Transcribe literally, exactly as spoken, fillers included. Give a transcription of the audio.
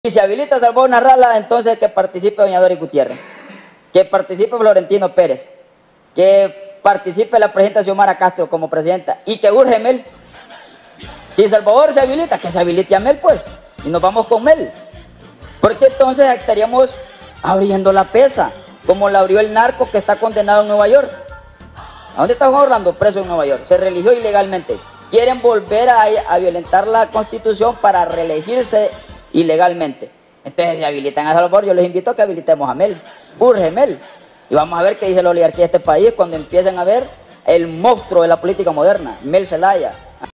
Y se habilita Salvador Narrala, entonces que participe doña Doris Gutiérrez, que participe Florentino Pérez, que participe la presidenta Xiomara Castro como presidenta y que urge Mel. Si Salvador se habilita, que se habilite a Mel pues, y nos vamos con Mel. Porque entonces estaríamos abriendo la pesa, como la abrió el narco que está condenado en Nueva York. ¿A dónde está Juan Orlando? Preso en Nueva York. Se religió ilegalmente. Quieren volver a, a violentar la Constitución para reelegirse ilegalmente. Entonces, si habilitan a Salvador, yo les invito a que habilitemos a Mel. Urge Mel. Y vamos a ver qué dice la oligarquía de este país cuando empiecen a ver el monstruo de la política moderna, Mel Zelaya.